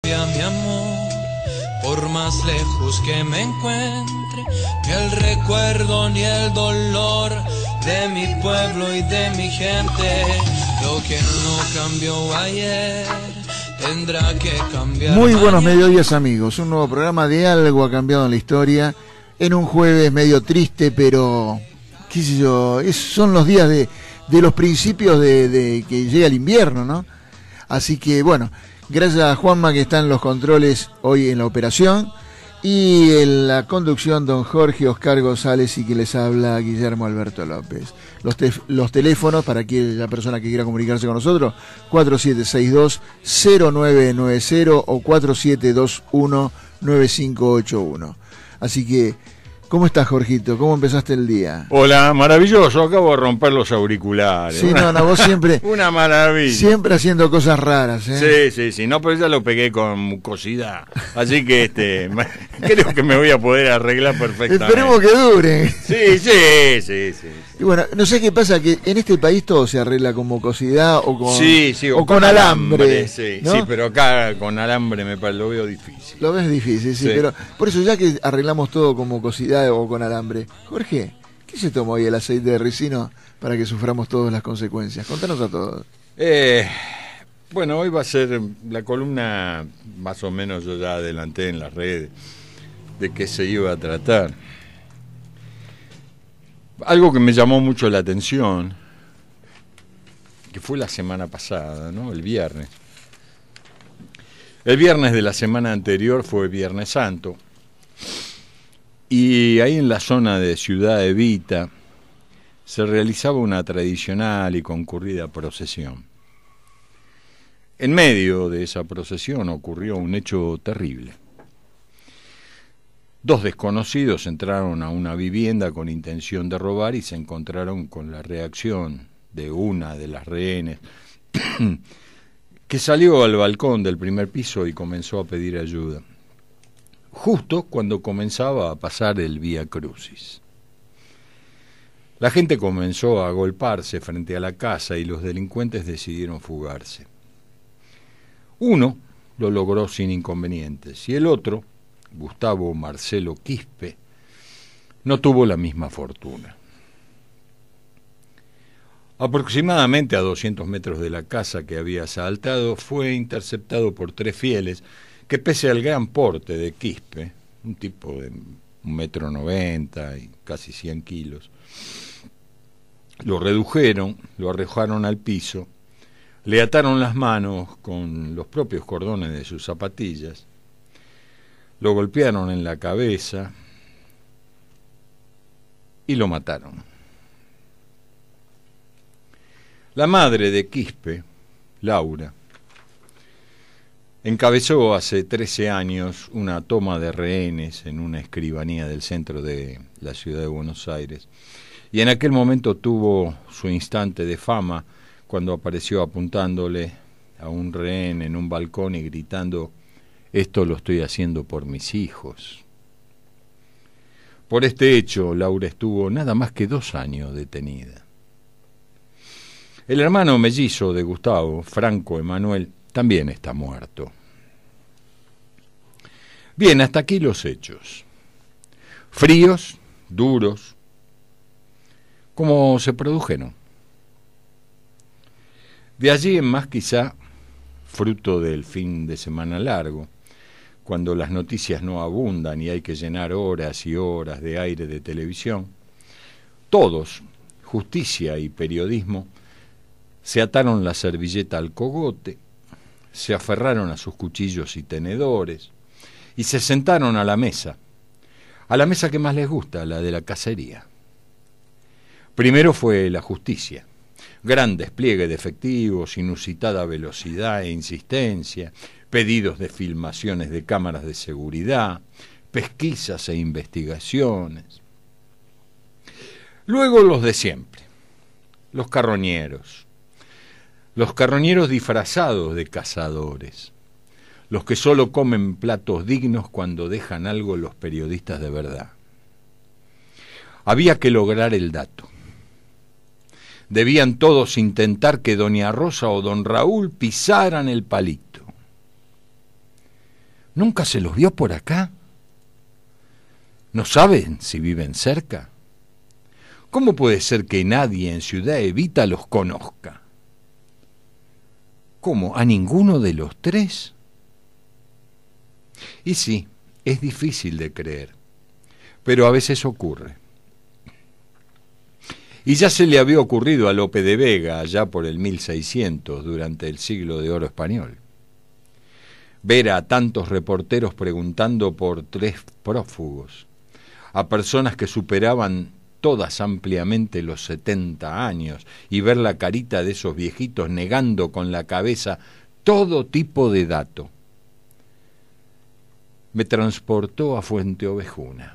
Mi amor, por más lejos que me encuentre, ni el recuerdo ni el dolor de mi pueblo y de mi gente. Lo que no cambió ayer tendrá que cambiar. Muy buenos mediodías, amigos. Un nuevo programa de Algo ha cambiado en la historia. En un jueves medio triste, pero qué sé yo, son los días de los principios de que llega el invierno, ¿no? Así que bueno, gracias a Juanma que está en los controles hoy en la operación, y en la conducción don Jorge Oscar González, y que les habla Guillermo Alberto López. Los teléfonos para la persona que quiera comunicarse con nosotros: 4762-0990 o 4721-9581. Así que, ¿cómo estás, Jorgito? ¿Cómo empezaste el día? Hola, maravilloso. Acabo de romper los auriculares. Sí, no, vos siempre... Una maravilla. Siempre haciendo cosas raras, ¿eh? Sí. No, pero ya lo pegué con mucosidad. Así que creo que me voy a poder arreglar perfectamente. Esperemos que dure. Sí. Y bueno, no sé qué pasa, que en este país todo se arregla con mucosidad o con, o con alambre. ¿no? Sí, pero acá con alambre lo veo difícil. Lo ves difícil, sí, pero por eso, ya que arreglamos todo con mucosidad o con alambre, Jorge, ¿qué se tomó hoy el aceite de ricino para que suframos todas las consecuencias? Contanos a todos. Bueno, hoy va a ser la columna, más o menos yo ya adelanté en las redes de qué se iba a tratar. Algo que me llamó mucho la atención, que fue la semana pasada, ¿no? El viernes. El viernes de la semana anterior fue Viernes Santo, y ahí en la zona de Ciudad Evita se realizaba una tradicional y concurrida procesión. En medio de esa procesión ocurrió un hecho terrible. Dos desconocidos entraron a una vivienda con intención de robar y se encontraron con la reacción de una de las rehenes, que salió al balcón del primer piso y comenzó a pedir ayuda, justo cuando comenzaba a pasar el Vía Crucis. La gente comenzó a agolparse frente a la casa y los delincuentes decidieron fugarse. Uno lo logró sin inconvenientes y el otro, Gustavo Marcelo Quispe, no tuvo la misma fortuna. Aproximadamente a 200 metros de la casa que había asaltado, fue interceptado por tres fieles que, pese al gran porte de Quispe, un tipo de 1,90 m y casi 100 kilos, lo redujeron, lo arrojaron al piso, le ataron las manos con los propios cordones de sus zapatillas, lo golpearon en la cabeza y lo mataron. La madre de Quispe, Laura, encabezó hace 13 años una toma de rehenes en una escribanía del centro de la ciudad de Buenos Aires, y en aquel momento tuvo su instante de fama cuando apareció apuntándole a un rehén en un balcón y gritando: «Esto lo estoy haciendo por mis hijos». Por este hecho, Laura estuvo nada más que 2 años detenida. El hermano mellizo de Gustavo, Franco Emanuel, también está muerto. Bien, hasta aquí los hechos. Fríos, duros, como se produjeron. De allí en más, quizá, fruto del fin de semana largo, cuando las noticias no abundan y hay que llenar horas y horas de aire de televisión, todos, justicia y periodismo, se ataron la servilleta al cogote, se aferraron a sus cuchillos y tenedores y se sentaron a la mesa que más les gusta, la de la cacería. Primero fue la justicia, gran despliegue de efectivos, inusitada velocidad e insistencia, pedidos de filmaciones de cámaras de seguridad, pesquisas e investigaciones. Luego los de siempre, los carroñeros disfrazados de cazadores, los que solo comen platos dignos cuando dejan algo los periodistas de verdad. Había que lograr el dato. Debían todos intentar que doña Rosa o don Raúl pisaran el palito. ¿Nunca se los vio por acá? ¿No saben si viven cerca? ¿Cómo puede ser que nadie en Ciudad Evita los conozca? ¿Cómo? ¿A ninguno de los tres? Y sí, es difícil de creer, pero a veces ocurre. Y ya se le había ocurrido a Lope de Vega allá por el 1600, durante el siglo de oro español. Ver a tantos reporteros preguntando por tres prófugos, a personas que superaban todas ampliamente los 70 años, y ver la carita de esos viejitos negando con la cabeza todo tipo de dato, me transportó a Fuente Ovejuna.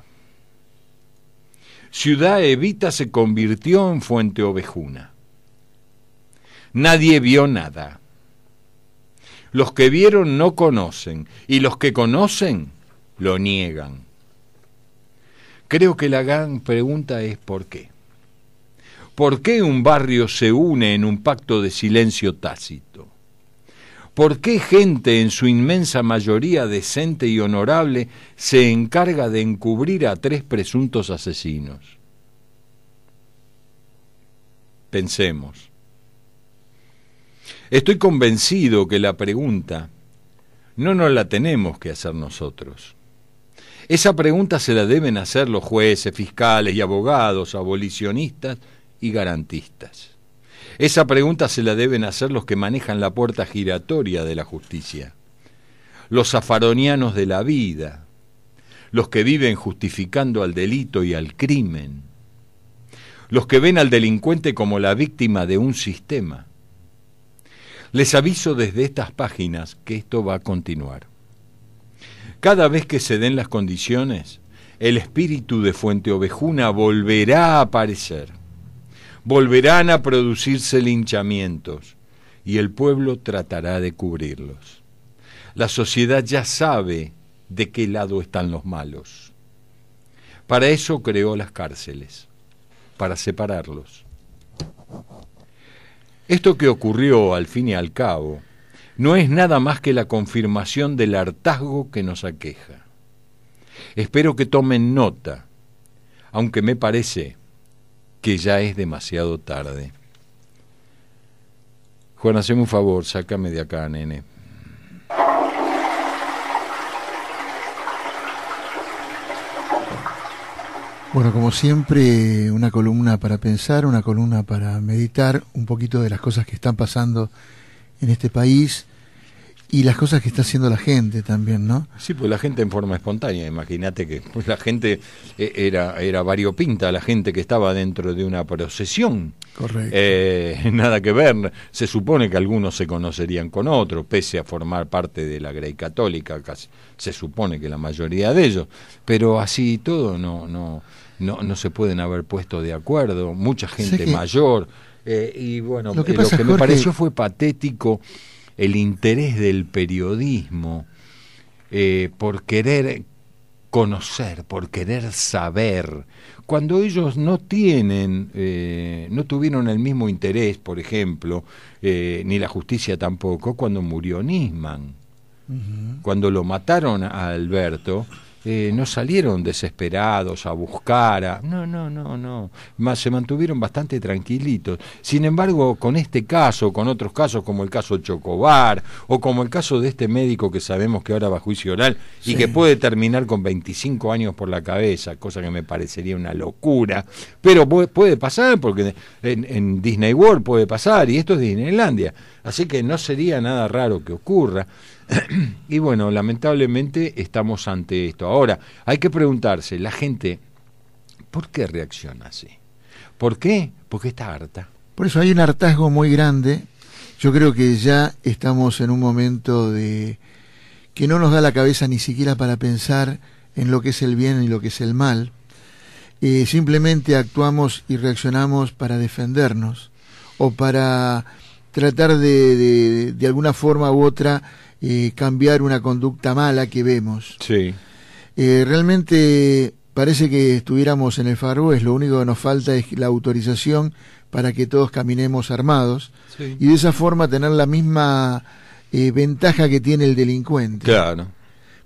Ciudad Evita se convirtió en Fuente Ovejuna. Nadie vio nada. Los que vieron no conocen, y los que conocen lo niegan. Creo que la gran pregunta es ¿por qué? ¿Por qué un barrio se une en un pacto de silencio tácito? ¿Por qué gente, en su inmensa mayoría decente y honorable, se encarga de encubrir a tres presuntos asesinos? Pensemos. Estoy convencido que la pregunta no nos la tenemos que hacer nosotros. Esa pregunta se la deben hacer los jueces, fiscales y abogados, abolicionistas y garantistas. Esa pregunta se la deben hacer los que manejan la puerta giratoria de la justicia, los zafaronianos de la vida, los que viven justificando al delito y al crimen, los que ven al delincuente como la víctima de un sistema. Les aviso desde estas páginas que esto va a continuar. Cada vez que se den las condiciones, el espíritu de Fuente Ovejuna volverá a aparecer. Volverán a producirse linchamientos y el pueblo tratará de cubrirlos. La sociedad ya sabe de qué lado están los malos. Para eso creó las cárceles, para separarlos. Esto que ocurrió al fin y al cabo no es nada más que la confirmación del hartazgo que nos aqueja. Espero que tomen nota, aunque me parece que ya es demasiado tarde. Juan, haceme un favor, sácame de acá, nene. Bueno, como siempre, una columna para pensar, una columna para meditar un poquito de las cosas que están pasando en este país y las cosas que está haciendo la gente también, ¿no? Sí, pues la gente en forma espontánea, imagínate que pues la gente era variopinta, la gente que estaba dentro de una procesión. Correcto. Nada que ver, se supone que algunos se conocerían con otros, pese a formar parte de la Grey Católica, casi, se supone que la mayoría de ellos, pero así todo no se pueden haber puesto de acuerdo, mucha gente mayor, y bueno, lo que Jorge, me pareció fue patético el interés del periodismo por querer conocer, por querer saber, cuando ellos no tuvieron el mismo interés, por ejemplo, ni la justicia tampoco, cuando murió Nisman. Uh-huh. Cuando lo mataron a Alberto, no salieron desesperados a buscar, no, más se mantuvieron bastante tranquilitos. Sin embargo, con este caso, con otros casos como el caso Chocobar, o como el caso de este médico que sabemos que ahora va a juicio oral y que puede terminar con 25 años por la cabeza, cosa que me parecería una locura, pero puede pasar, porque en Disney World puede pasar, y esto es Disneylandia, así que no sería nada raro que ocurra. Y bueno, lamentablemente estamos ante esto. Ahora, hay que preguntarse, la gente, ¿por qué reacciona así? ¿Por qué? Porque está harta. Por eso hay un hartazgo muy grande. Yo creo que ya estamos en un momento de que no nos da la cabeza ni siquiera para pensar en lo que es el bien y lo que es el mal. Simplemente actuamos y reaccionamos para defendernos o para tratar de alguna forma u otra cambiar una conducta mala que vemos. Sí. Realmente parece que estuviéramos en el Far West, lo único que nos falta es la autorización para que todos caminemos armados, sí, y de esa forma tener la misma ventaja que tiene el delincuente. Claro.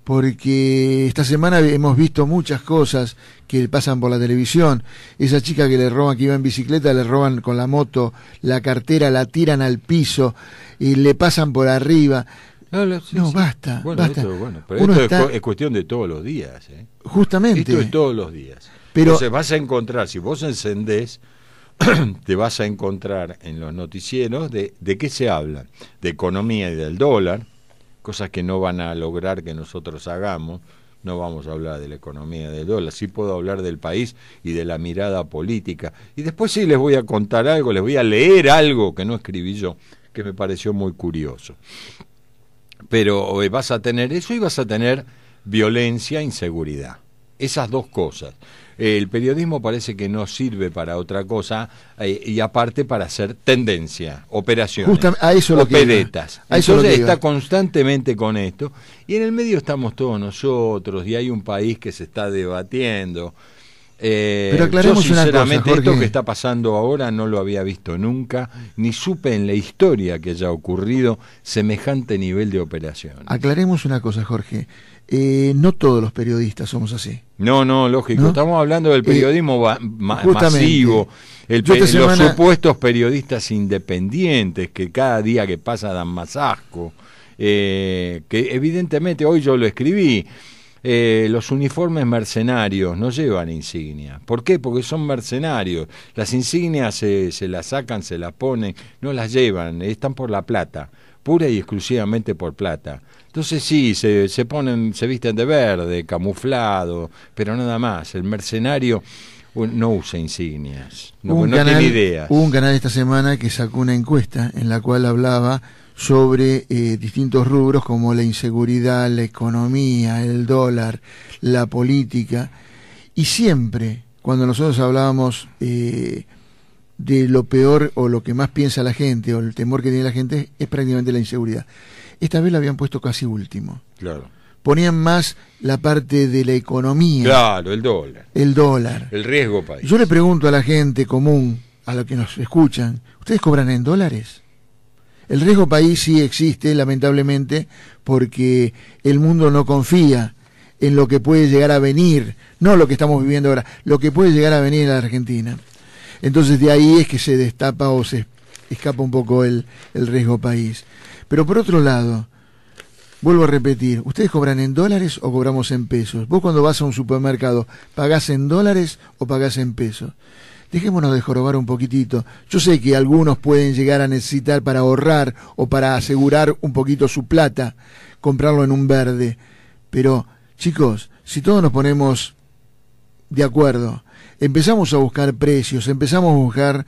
porque esta semana hemos visto muchas cosas que pasan por la televisión. Esa chica que le roban, que iba en bicicleta, le roban con la moto la cartera, la tiran al piso y le pasan por arriba. No, basta, bueno, basta. Pero esto es cuestión de todos los días. Justamente. Esto es todos los días. Pero entonces vas a encontrar, si vos encendés, te vas a encontrar en los noticieros de qué se habla, de economía y del dólar, cosas que no van a lograr que nosotros hagamos. No vamos a hablar de la economía y del dólar, sí puedo hablar del país y de la mirada política. Y después sí les voy a contar algo, les voy a leer algo que no escribí yo, que me pareció muy curioso. Pero vas a tener eso y vas a tener violencia e inseguridad. Esas dos cosas. El periodismo parece que no sirve para otra cosa y aparte para hacer tendencia, operaciones, a eso operetas. Entonces está constantemente con esto y en el medio estamos todos nosotros y hay un país que se está debatiendo. Pero aclaremos yo sinceramente una cosa, Jorge. Esto que está pasando ahora no lo había visto nunca, ni supe en la historia que haya ocurrido semejante nivel de operación. Aclaremos una cosa, Jorge. No todos los periodistas somos así. No, lógico. ¿No? Estamos hablando del periodismo masivo, los supuestos periodistas independientes que cada día que pasa dan más asco. Que evidentemente, hoy yo lo escribí, los uniformes mercenarios no llevan insignia. ¿Por qué? Porque son mercenarios. Las insignias se las sacan, se las ponen, no las llevan, están por la plata, pura y exclusivamente por plata. Entonces sí, se visten de verde, camuflado, pero nada más. El mercenario no usa insignias, no tiene ideas. Hubo un canal esta semana que sacó una encuesta en la cual hablaba sobre distintos rubros como la inseguridad, la economía, el dólar, la política. Y siempre, cuando nosotros hablábamos de lo peor o lo que más piensa la gente o el temor que tiene la gente, es prácticamente la inseguridad. Esta vez la habían puesto casi último. Claro. Ponían más la parte de la economía. Claro, el dólar. El dólar. El riesgo país. Yo le pregunto a la gente común, a los que nos escuchan, ¿ustedes cobran en dólares? El riesgo país sí existe, lamentablemente, porque el mundo no confía en lo que puede llegar a venir, no lo que estamos viviendo ahora, lo que puede llegar a venir a la Argentina. Entonces de ahí es que se destapa o se escapa un poco el riesgo país. Pero por otro lado, vuelvo a repetir, ¿ustedes cobran en dólares o cobramos en pesos? Vos cuando vas a un supermercado, ¿pagás en dólares o pagás en pesos? Dejémonos de jorobar un poquitito. Yo sé que algunos pueden llegar a necesitar para ahorrar o para asegurar un poquito su plata, comprarlo en un verde. Pero, chicos, si todos nos ponemos de acuerdo, empezamos a buscar precios, empezamos a buscar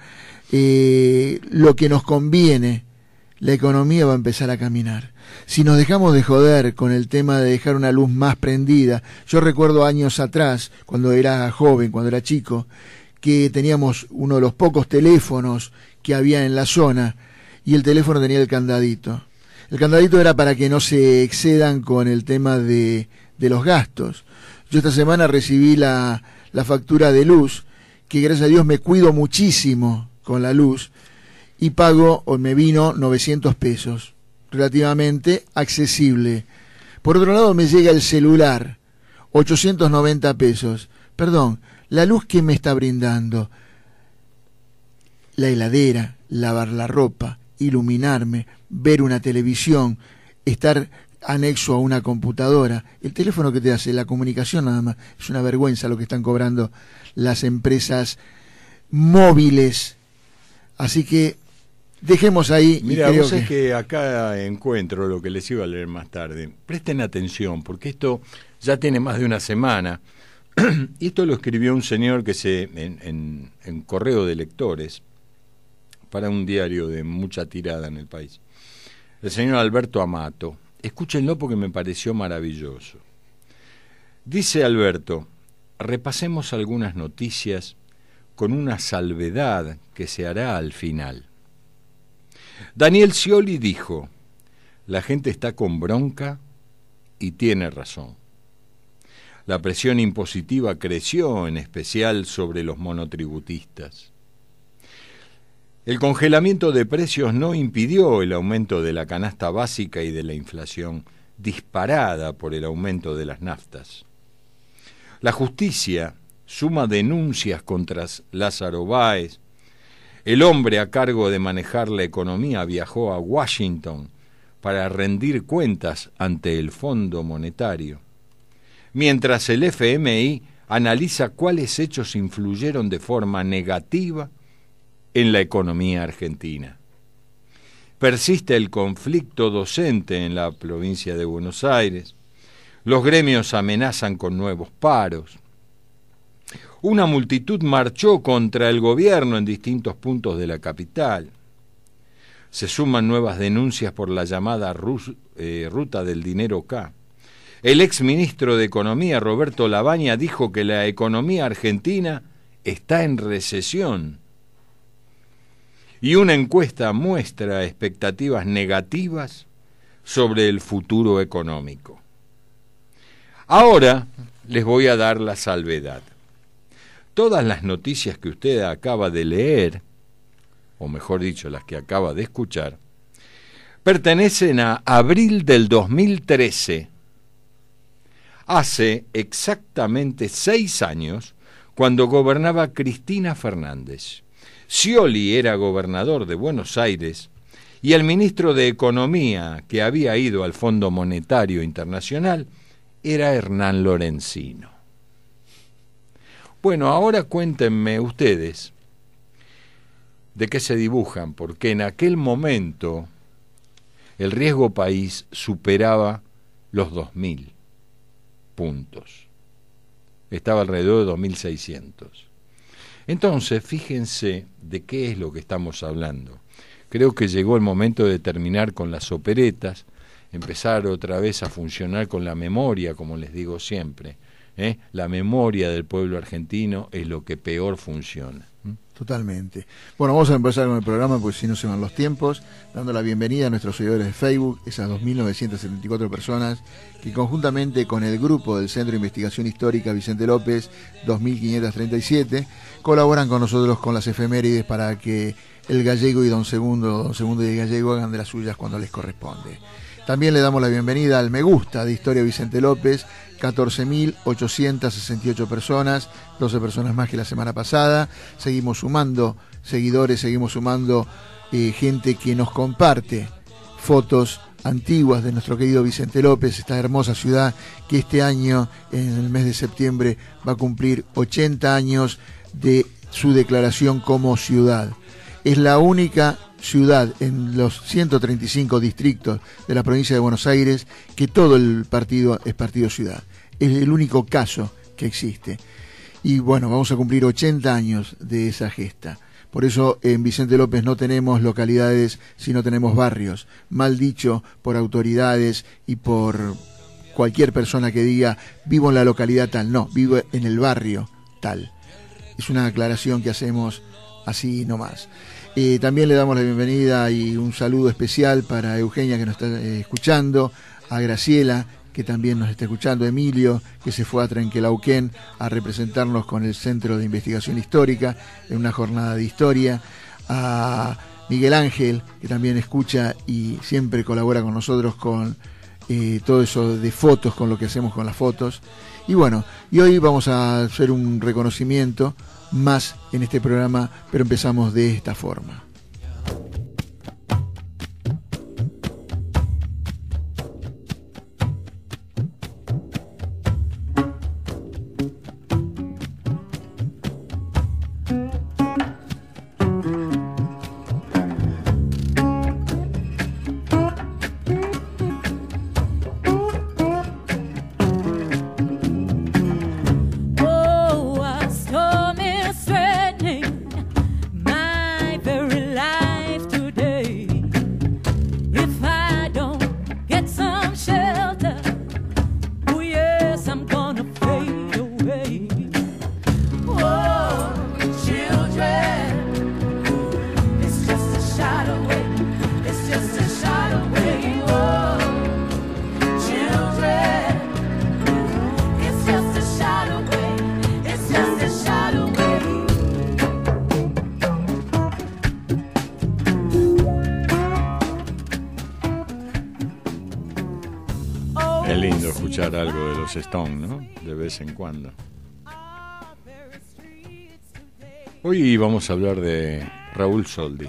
lo que nos conviene, la economía va a empezar a caminar. Si nos dejamos de joder con el tema de dejar una luz más prendida, yo recuerdo años atrás, cuando era joven, cuando era chico, que teníamos uno de los pocos teléfonos que había en la zona y el teléfono tenía el candadito. El candadito era para que no se excedan con el tema de los gastos. Yo esta semana recibí la factura de luz, que gracias a Dios me cuido muchísimo con la luz, y pago, o me vino 900 pesos, relativamente accesible. Por otro lado me llega el celular, 890 pesos. Perdón, la luz que me está brindando, la heladera, lavar la ropa, iluminarme, ver una televisión, estar anexo a una computadora, el teléfono que te hace, la comunicación nada más, es una vergüenza lo que están cobrando las empresas móviles. Así que dejemos ahí. Mira, vos sabés que acá encuentro lo que les iba a leer más tarde. Presten atención, porque esto ya tiene más de una semana. Y esto lo escribió un señor que en correo de lectores para un diario de mucha tirada en el país. El señor Alberto Amato. Escúchenlo porque me pareció maravilloso. Dice Alberto, repasemos algunas noticias con una salvedad que se hará al final. Daniel Scioli dijo, la gente está con bronca y tiene razón. La presión impositiva creció, en especial sobre los monotributistas. El congelamiento de precios no impidió el aumento de la canasta básica y de la inflación disparada por el aumento de las naftas. La justicia suma denuncias contra Lázaro Báez. El hombre a cargo de manejar la economía viajó a Washington para rendir cuentas ante el Fondo Monetario, mientras el FMI analiza cuáles hechos influyeron de forma negativa en la economía argentina. Persiste el conflicto docente en la provincia de Buenos Aires. Los gremios amenazan con nuevos paros. Una multitud marchó contra el gobierno en distintos puntos de la capital. Se suman nuevas denuncias por la llamada ruta del dinero K. El exministro de Economía, Roberto Labaña, dijo que la economía argentina está en recesión. Y una encuesta muestra expectativas negativas sobre el futuro económico. Ahora les voy a dar la salvedad. Todas las noticias que usted acaba de leer, o mejor dicho, las que acaba de escuchar, pertenecen a abril del 2013. Hace exactamente 6 años, cuando gobernaba Cristina Fernández. Scioli era gobernador de Buenos Aires y el ministro de Economía que había ido al Fondo Monetario Internacional era Hernán Lorenzino. Bueno, ahora cuéntenme ustedes de qué se dibujan, porque en aquel momento el riesgo país superaba los 2.000 puntos. Estaba alrededor de 2.600. Entonces, fíjense de qué es lo que estamos hablando. Creo que llegó el momento de terminar con las operetas, empezar otra vez a funcionar con la memoria, como les digo siempre. La memoria del pueblo argentino es lo que peor funciona. Totalmente. Bueno, vamos a empezar con el programa porque si no se van los tiempos, dando la bienvenida a nuestros seguidores de Facebook, esas 2.974 personas que conjuntamente con el grupo del Centro de Investigación Histórica Vicente López 2.537 colaboran con nosotros con las efemérides para que el gallego y don Segundo y el gallego hagan de las suyas cuando les corresponde. También le damos la bienvenida al Me Gusta de Historia Vicente López, 14.868 personas, 12 personas más que la semana pasada. Seguimos sumando seguidores, seguimos sumando gente que nos comparte fotos antiguas de nuestro querido Vicente López, esta hermosa ciudad que este año, en el mes de septiembre, va a cumplir 80 años de su declaración como ciudad. Es la única ciudad en los 135 distritos de la provincia de Buenos Aires que todo el partido es partido ciudad. Es el único caso que existe. Y bueno, vamos a cumplir 80 años de esa gesta. Por eso en Vicente López no tenemos localidades, sino tenemos barrios. Mal dicho por autoridades y por cualquier persona que diga vivo en la localidad tal. No, vivo en el barrio tal. Es una aclaración que hacemos así nomás. También le damos la bienvenida y un saludo especial para Eugenia, que nos está escuchando, a Graciela, que también nos está escuchando, Emilio, que se fue a Trenquelauquén a representarnos con el Centro de Investigación Histórica en una jornada de historia, a Miguel Ángel, que también escucha y siempre colabora con nosotros con todo eso de fotos, con lo que hacemos con las fotos. Y bueno, y hoy vamos a hacer un reconocimiento más en este programa, pero empezamos de esta forma. Very escuchar algo de los Stones, ¿no? De vez en cuando. Hoy vamos a hablar de Raúl Soldi.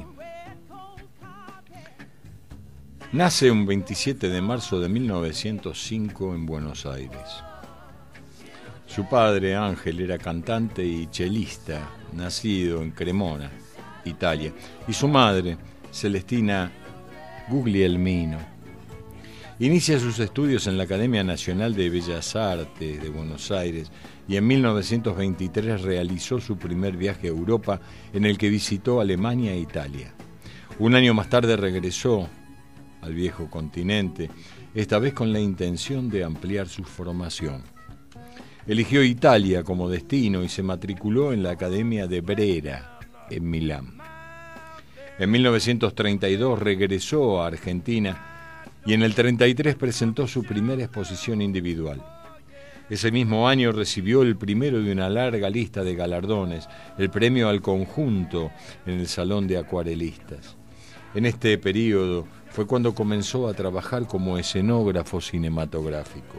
Nace un 27 de marzo de 1905 en Buenos Aires. Su padre, Ángel, era cantante y chelista, nacido en Cremona, Italia, y su madre, Celestina Guglielmino. Inicia sus estudios en la Academia Nacional de Bellas Artes de Buenos Aires y en 1923 realizó su primer viaje a Europa, en el que visitó Alemania e Italia. Un año más tarde regresó al viejo continente, esta vez con la intención de ampliar su formación. Eligió Italia como destino y se matriculó en la Academia de Brera, en Milán. En 1932 regresó a Argentina y en el 33 presentó su primera exposición individual. Ese mismo año recibió el primero de una larga lista de galardones, el premio al conjunto en el Salón de Acuarelistas. En este periodo fue cuando comenzó a trabajar como escenógrafo cinematográfico.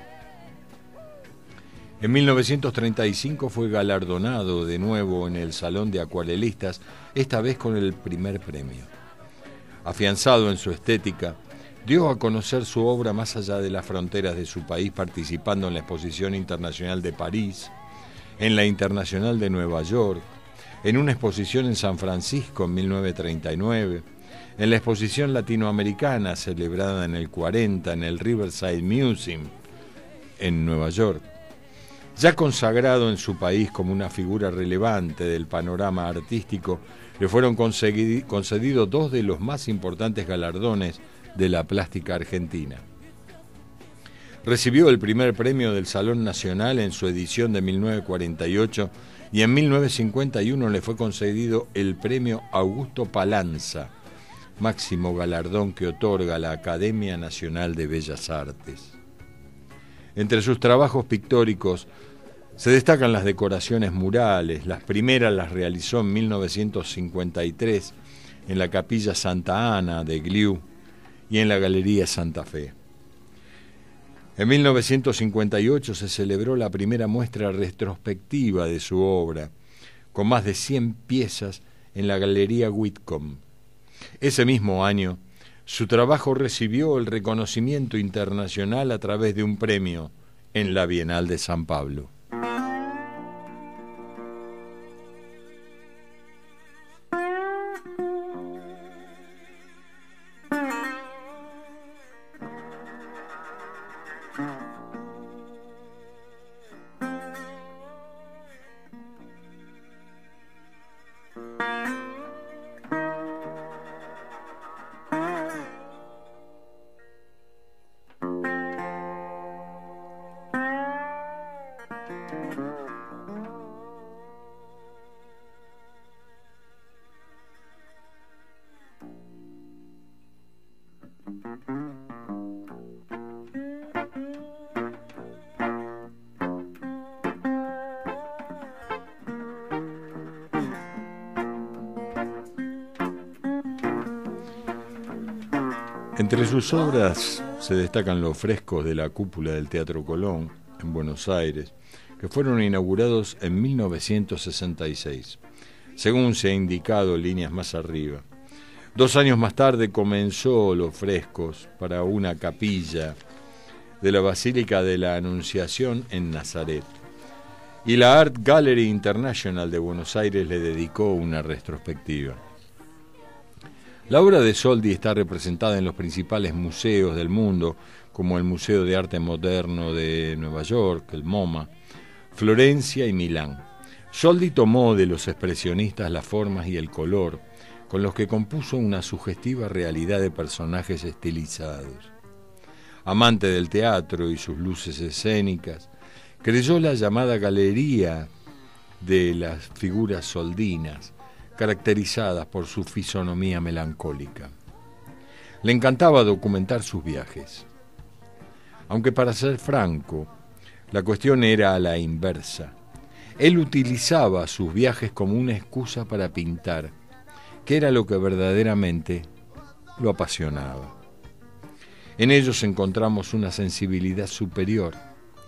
En 1935 fue galardonado de nuevo en el Salón de Acuarelistas, esta vez con el primer premio. Afianzado en su estética, dio a conocer su obra más allá de las fronteras de su país, participando en la Exposición Internacional de París, en la Internacional de Nueva York, en una exposición en San Francisco en 1939, en la Exposición Latinoamericana celebrada en el 40 en el Riverside Museum en Nueva York. Ya consagrado en su país como una figura relevante del panorama artístico, le fueron concedidos dos de los más importantes galardones de la plástica argentina. Recibió el primer premio del Salón Nacional en su edición de 1948 y en 1951 le fue concedido el premio Augusto Palanza, máximo galardón que otorga la Academia Nacional de Bellas Artes. Entre sus trabajos pictóricos se destacan las decoraciones murales. Las primeras las realizó en 1953 en la Capilla Santa Ana de Gliú y en la Galería Santa Fe. En 1958 se celebró la primera muestra retrospectiva de su obra, con más de 100 piezas en la Galería Whitcomb. Ese mismo año, su trabajo recibió el reconocimiento internacional a través de un premio en la Bienal de San Pablo. Entre sus obras se destacan los frescos de la cúpula del Teatro Colón, en Buenos Aires, que fueron inaugurados en 1966, según se ha indicado líneas más arriba. 2 años más tarde comenzó los frescos para una capilla de la Basílica de la Anunciación en Nazaret, y la Art Gallery International de Buenos Aires le dedicó una retrospectiva. La obra de Soldi está representada en los principales museos del mundo, como el Museo de Arte Moderno de Nueva York, el MoMA, Florencia y Milán. Soldi tomó de los expresionistas las formas y el color, con los que compuso una sugestiva realidad de personajes estilizados. Amante del teatro y sus luces escénicas, creyó la llamada galería de las figuras soldinas, caracterizadas por su fisonomía melancólica. Le encantaba documentar sus viajes. Aunque, para ser franco, la cuestión era a la inversa. Él utilizaba sus viajes como una excusa para pintar, que era lo que verdaderamente lo apasionaba. En ellos encontramos una sensibilidad superior,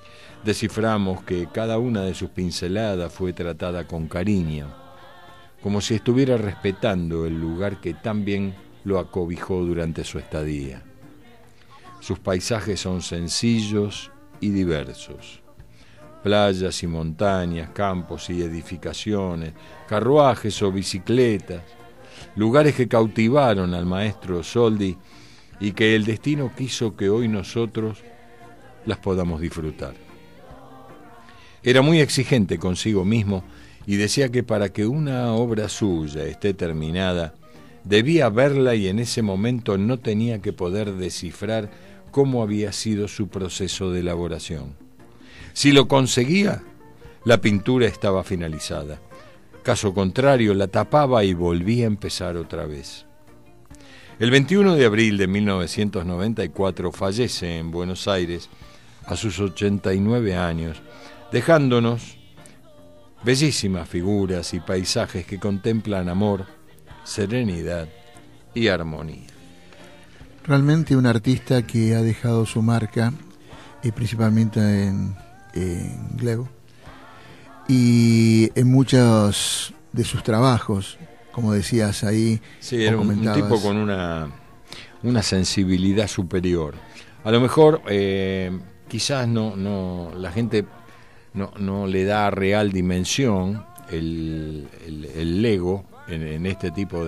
desciframos que cada una de sus pinceladas fue tratada con cariño, como si estuviera respetando el lugar que tan bien lo acobijó durante su estadía. Sus paisajes son sencillos y diversos. Playas y montañas, campos y edificaciones, carruajes o bicicletas, lugares que cautivaron al maestro Soldi y que el destino quiso que hoy nosotros las podamos disfrutar. Era muy exigente consigo mismo y decía que para que una obra suya esté terminada, debía verla y en ese momento no tenía que poder descifrar cómo había sido su proceso de elaboración. Si lo conseguía, la pintura estaba finalizada. Caso contrario, la tapaba y volvía a empezar otra vez. El 21 de abril de 1994 fallece en Buenos Aires a sus 89 años, dejándonos bellísimas figuras y paisajes que contemplan amor, serenidad y armonía. Realmente un artista que ha dejado su marca, principalmente en Glebo, y en muchos de sus trabajos, como decías ahí. Sí, era un tipo con una sensibilidad superior. A lo mejor quizás no la gente no le da real dimensión el ego en este tipo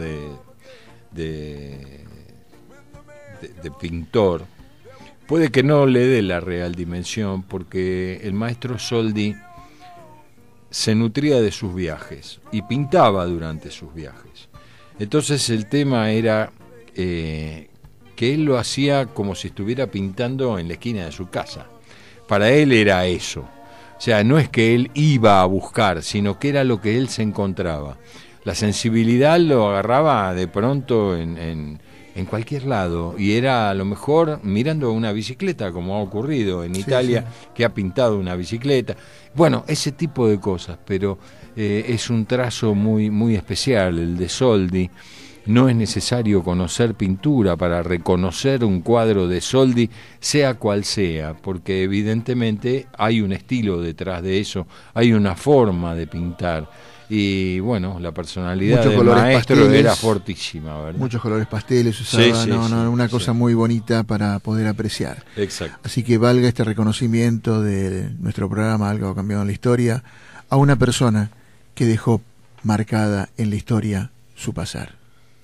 de pintor. Puede que no le dé la real dimensión porque el maestro Soldi se nutría de sus viajes y pintaba durante sus viajes. Entonces el tema era que él lo hacía como si estuviera pintando en la esquina de su casa. Para él era eso. O sea, no es que él iba a buscar, sino que era lo que él se encontraba. La sensibilidad lo agarraba de pronto en cualquier lado, y era a lo mejor mirando una bicicleta, como ha ocurrido en Italia, sí. Que ha pintado una bicicleta. Bueno, ese tipo de cosas, pero es un trazo muy, muy especial el de Soldi. No es necesario conocer pintura para reconocer un cuadro de Soldi, sea cual sea, porque evidentemente hay un estilo detrás de eso, hay una forma de pintar. Y bueno, la personalidad del maestro pasteles, era fortísima, ¿verdad? Muchos colores pasteles usaba, una cosa muy bonita para poder apreciar. Exacto. Así que valga este reconocimiento de nuestro programa Algo ha cambiado en la historia a una persona que dejó marcada en la historia su pasar.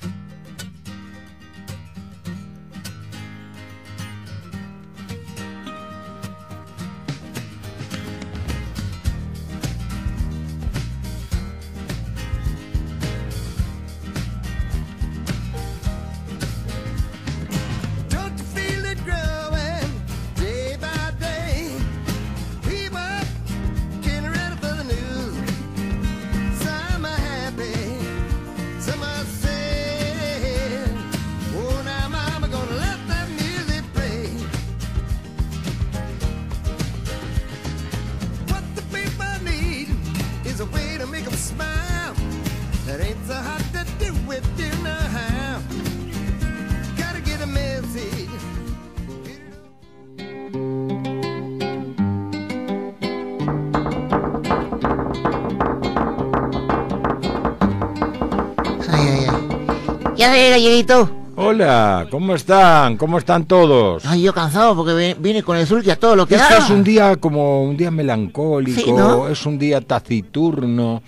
¿Qué haces, galleguito? Hola, ¿cómo están? ¿Cómo están todos? Ay, yo cansado porque vine con el sulky a todo lo que da. Es un día como un día melancólico, sí, ¿no? Es un día taciturno,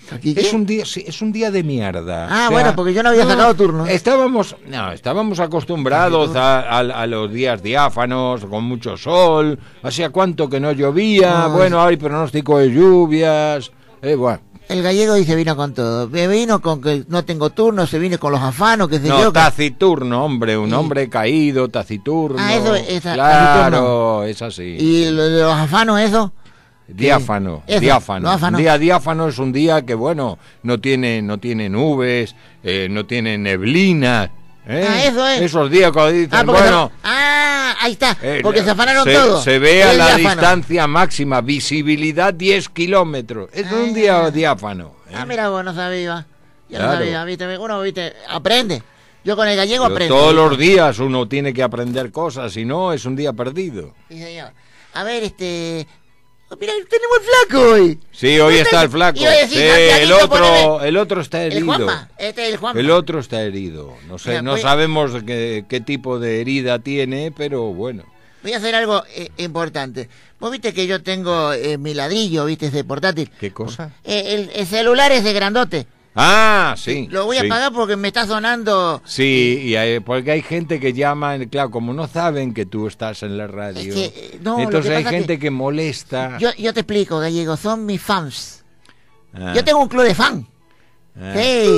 es un día de mierda. Ah, o sea, bueno, porque yo no había sacado turno. Estábamos acostumbrados a los días diáfanos, con mucho sol, hacía cuánto que no llovía, bueno, hay pronóstico de lluvias, bueno. El gallego dice vino con todo. Me vino con que no tengo turno, se viene con los afanos, que se yo. Taciturno, hombre, un hombre caído, taciturno. Ah, eso es claro, taciturno. Es así. ¿Y los afanos eso? Diáfano, diáfano. Un día diáfano es un día que, bueno, no tiene nubes, no tiene neblina. Eso es. Esos días cuando dicen, bueno... ahí está, porque se afanaron todos. Se ve a la distancia máxima, visibilidad 10 kilómetros. Es un día diáfano. Mira, vos no sabía. Yo no sabía, viste, uno, viste, aprende. Yo con el gallego aprendo. Todos los días uno tiene que aprender cosas, si no, es un día perdido. Sí, señor. A ver, Mira, tenemos el flaco hoy. Sí, hoy está el flaco. Iba a decir, Sí, Santiaguito, el otro está El herido. Juanma, este es el Juanma. El otro está herido. No sé, Mira, no sabemos qué tipo de herida tiene, pero bueno. Voy a hacer algo importante. Vos viste que yo tengo mi ladrillo, viste, ese portátil. ¿Qué cosa? El celular es de grandote. Ah, sí. Lo voy a sí. apagar porque me está sonando. Sí, porque hay gente que llama, claro, como no saben que tú estás en la radio. Es que, no, lo entonces que hay pasa gente que molesta. Yo te explico, Gallego, son mis fans. Ah, Yo tengo un club de fan. ah, Sí.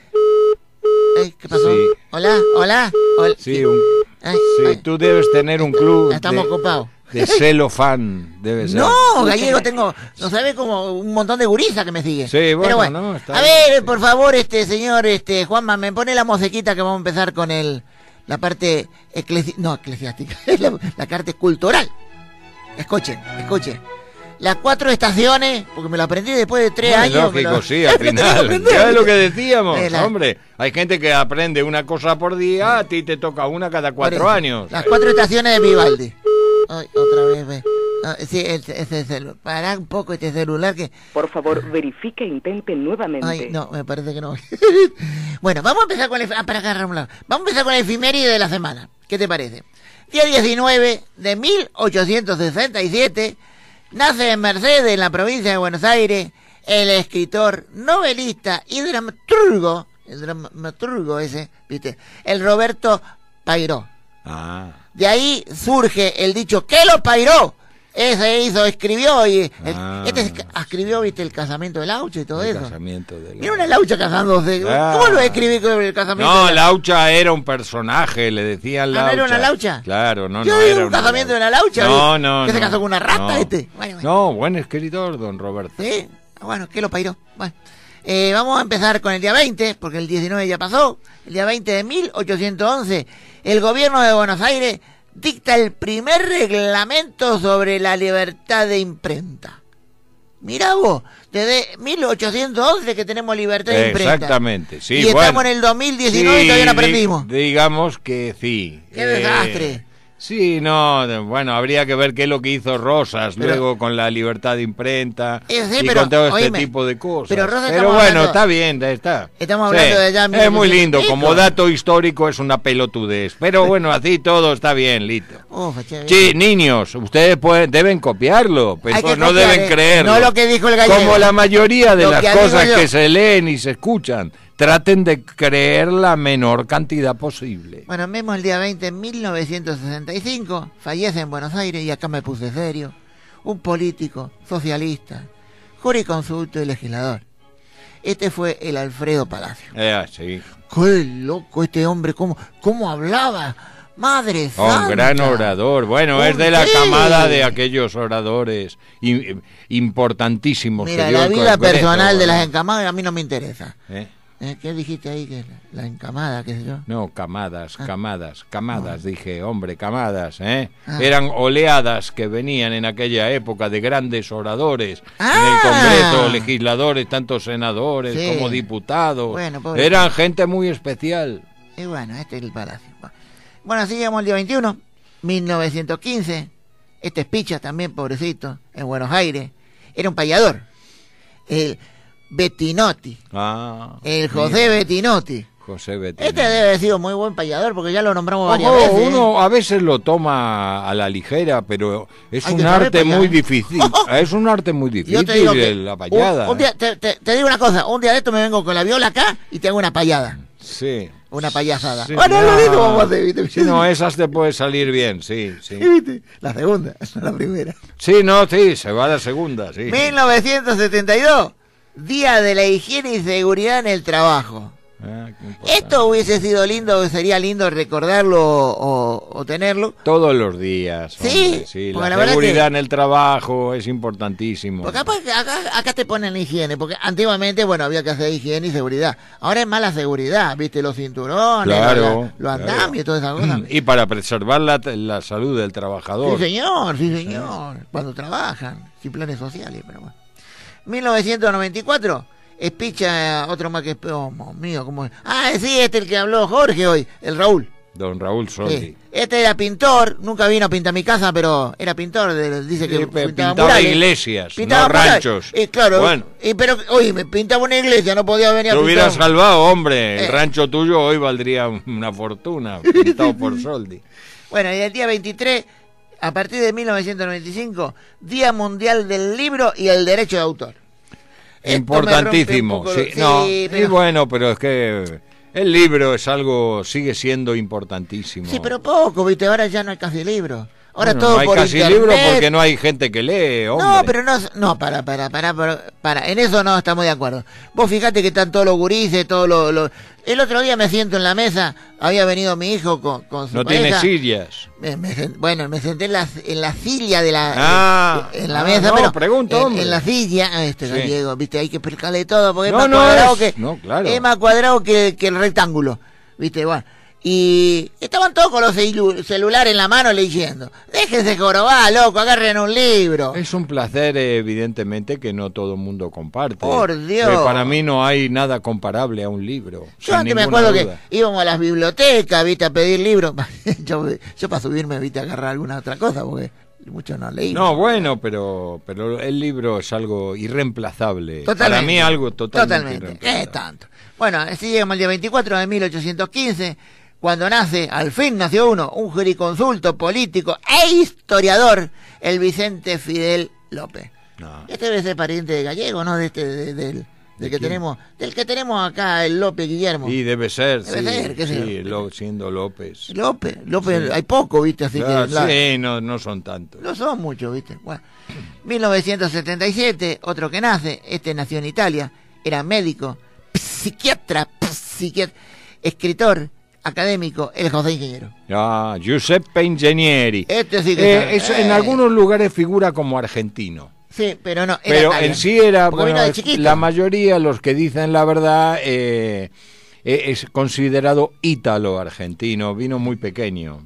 Ay, ¿qué pasó? Sí. Hola. Sí, Sí. Ay, sí, ay, tú debes tener un club estamos ocupados. de celofán, debe ser. No, Gallego, tengo, no sabes, como un montón de gurisas que me siguen. Sí, bueno, Pero no, está a bien, ver, sí. por favor, señor, Juanma, me pone la musiquita que vamos a empezar con la parte eclesiástica, la parte cultural. Escuchen. Las 4 estaciones, porque me lo aprendí después de 3 años. Lógico, sí, al final. Ya es lo que decíamos, hombre. Hay gente que aprende una cosa por día, a ti te toca una cada 4 años. Las 4 estaciones de Vivaldi. Ay, otra vez, ve. Ah, sí, ese celular. Pará un poco este celular que... Por favor, verifique e intente nuevamente. Ay, no, me parece que no. Bueno, vamos a empezar con para acá, Ramón. Vamos a empezar con el efiméride de la semana. ¿Qué te parece? Día 19 de 1867 nace en Mercedes, en la provincia de Buenos Aires, el escritor, novelista y dramaturgo, ¿viste? El Roberto Pairó. Ah. De ahí surge el dicho, ¿qué lo pairó? Escribió y escribió, viste, el casamiento de Laucha y todo El eso. casamiento de Mira una Laucha casándose. ¿Cómo lo escribí con el casamiento? No, Laucha era un personaje, le decían Laucha. ¿No era una Laucha? Claro, no, Yo no vi era un casamiento de una Laucha. No. Que se casó con una rata no. Bueno. No, buen escritor, don Roberto. Sí, bueno, ¿qué lo pairó? Bueno. Vamos a empezar con el día 20, porque el 19 ya pasó. El día 20 de 1811, el gobierno de Buenos Aires dicta el primer reglamento sobre la libertad de imprenta. Mirá vos, desde 1811 que tenemos libertad de imprenta. Exactamente, sí. Y estamos en el 2019 y todavía no aprendimos. Digamos que sí. ¡Qué desastre! Sí, no, bueno, habría que ver qué es lo que hizo Rosas luego con la libertad de imprenta sí, y pero, con todo oíme, tipo de cosas. Pero bueno, hablando, está bien, está. Estamos hablando de ya... Es muy lindo, como dato histórico es una pelotudez. Pero bueno, así todo está bien, listo. Sí, niños, ustedes deben copiarlo, pero no deben creerlo. No lo que dijo el gallego. Como la mayoría de las cosas que se leen y se escuchan. Traten de creer la menor cantidad posible. Bueno, vemos el día 20 de 1965, fallece en Buenos Aires, y acá me puse serio, un político, socialista, jurisconsulto y legislador. Este fue el Alfredo Palacio. Sí. ¡Qué loco este hombre! ¿Cómo hablaba? ¡Madre santa! Un gran orador. Bueno, es de la camada de aquellos oradores importantísimos. Mira, que dio la el vida Congreso, personal de las encamadas a mí no me interesa. ¿Eh? ¿Qué dijiste ahí? Que la encamada, qué sé yo. No, camadas, dije, hombre, camadas, Eran oleadas que venían en aquella época de grandes oradores en el Congreso, legisladores, tanto senadores como diputados. Bueno, eran gente muy especial. Y bueno, este es el Palacio. Bueno, así llegamos al día 21, 1915. Este es Picha también, pobrecito, en Buenos Aires. Era un payador. El Bettinotti. El José Bettinotti. Este debe haber sido muy buen payador porque ya lo nombramos varias veces. Uno a veces lo toma a la ligera, pero es un arte muy difícil. Es un arte muy difícil la payada. Un día, te digo una cosa, un día de esto me vengo con la viola acá y te hago una payada. Sí. Una payasada. Sí, bueno, lo mismo vamos a hacer, ¿viste? Sí, no, esas te puede salir bien, sí. ¿Viste? La segunda, no la primera. Sí, se va a la segunda, sí. 1972. Día de la higiene y seguridad en el trabajo. Esto hubiese sido lindo, sería lindo recordarlo o tenerlo. Todos los días. Sí, sí, la seguridad en el trabajo es importantísimo. Porque acá te ponen higiene, porque antiguamente, bueno, había que hacer higiene y seguridad. Ahora es más la seguridad, viste, los cinturones, los andamios y todas esas cosas. Y para preservar la salud del trabajador. Sí, señor. Cuando trabajan, sin planes sociales, pero bueno. 1994, es Picha, otro más que... Oh, mío, ¿cómo es? Sí, el que habló Jorge hoy, el Raúl. Don Raúl Soldi. Sí. Este era pintor, nunca vino a pintar mi casa, pero era pintor, dice que Pintaba murales. iglesias, Pintaba no murales. ranchos. Claro, Bueno. pero, oye, me pintaba una iglesia, no podía venir Te a hubieras pintar. salvado, hombre. Eh. El rancho tuyo hoy valdría una fortuna, pintado por Soldi. Bueno, y el día 23, a partir de 1995, Día Mundial del Libro y el Derecho de Autor. Esto Importantísimo. me rompe un Sí, poco no, sí, y bueno, pero es que el libro es algo, sigue siendo importantísimo. Sí, pero poco, viste, ahora ya no hay casi libros. Ahora Bueno, todo no hay por casi internet. libros porque no hay gente que lee, hombre. No, pero no, para, en eso no estamos de acuerdo. Vos fijate que están todos los gurises, todos los... El otro día me siento en la mesa, había venido mi hijo con su No pareja. tiene sillas. Bueno, me senté en la silla de la... Ah, en la mesa, no, pero... pregunto, hombre. en la silla, Sí. gallego, viste, hay que explicarle todo, porque No, es más no cuadrado es- que... no, claro. Es más cuadrado que el rectángulo, viste, bueno. Y estaban todos con los celulares en la mano leyendo. Déjense jorobar, loco, agarren un libro. Es un placer, evidentemente, que no todo el mundo comparte. Por Dios. Para mí no hay nada comparable a un libro. Yo sin antes me ninguna acuerdo duda. que íbamos a las bibliotecas, viste, a pedir libros. yo para subirme, viste, a agarrar alguna otra cosa, porque muchos no leímos. No, bueno, pero el libro es algo irreemplazable. Para Totalmente. mí algo totalmente irreemplazable. Tanto. Bueno, así llegamos al día 24 de 1815, cuando al fin nació un jurisconsulto político e historiador, el Vicente Fidel López. No. Este debe ser pariente de Gallego, ¿no? Del que quién? tenemos acá, el López Guillermo. Y debe ser, Debe sí, ser, qué sé sí, yo. siendo López. López, Sí. hay poco, viste, así Claro, que... sí, no son tantos. No son muchos, ¿viste? Bueno, 1977, otro que nace, este nació en Italia, era médico, psiquiatra, escritor, académico, el José Ingeniero. Ah, Giuseppe Ingegneri. Este sí que En algunos lugares figura como argentino. Sí, pero no, era Pero italiano. en sí era, Porque bueno, vino de chiquito. la mayoría, los que dicen la verdad, es considerado ítalo-argentino, vino muy pequeño.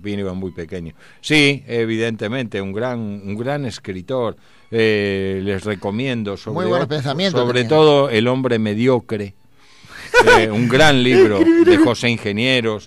Sí, evidentemente, un gran escritor, les recomiendo, Muy buenos pensamientos sobre tenía. todo El hombre mediocre, un gran libro de José Ingenieros,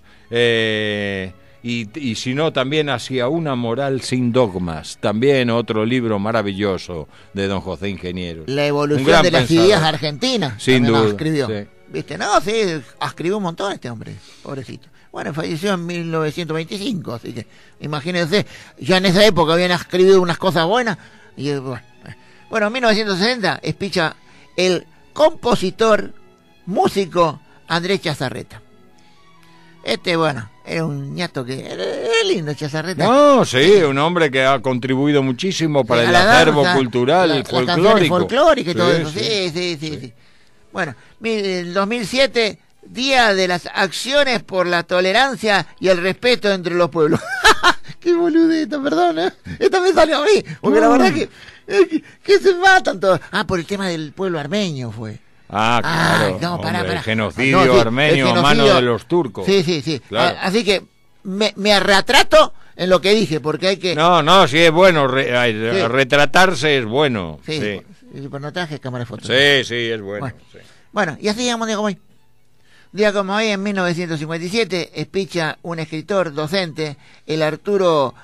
y si no, también Hacia una moral sin dogmas, también otro libro maravilloso de don José Ingenieros. La Un evolución gran de las pensador. ideas argentinas. Sin también duda, escribió. sí. ¿Viste? No, sí, escribió un montón este hombre, pobrecito. Bueno, falleció en 1925, así que imagínense, ya en esa época habían escrito unas cosas buenas. Y bueno, en 1960 espicha el compositor, músico Andrés Chazarreta. Bueno, era un ñato que era lindo Chazarreta. No, sí, un hombre que ha contribuido muchísimo para Sí, el a la acervo danza, cultural, las canciones folclórico. folclóricas y todo Sí, eso. sí. Sí. Bueno, el 2007, Día de las Acciones por la Tolerancia y el Respeto entre los Pueblos. Qué boludita, perdón, ¿eh? Esta me salió a mí, porque la verdad que se matan todos. Ah, por el tema del pueblo armenio fue. Ah, claro. Ay, no, pará. El genocidio No, sí, armenio el a mano genocidio. de los turcos. Sí. Claro. Así que me retrato en lo que dije, porque hay que... No, sí es bueno, Sí. retratarse es bueno. Sí, Sí, por no traje cámara de fotos. sí, es bueno. Bueno. Sí. Bueno, y así llegamos un día como hoy. Un día como hoy, en 1957, espicha un escritor, docente, el Arturo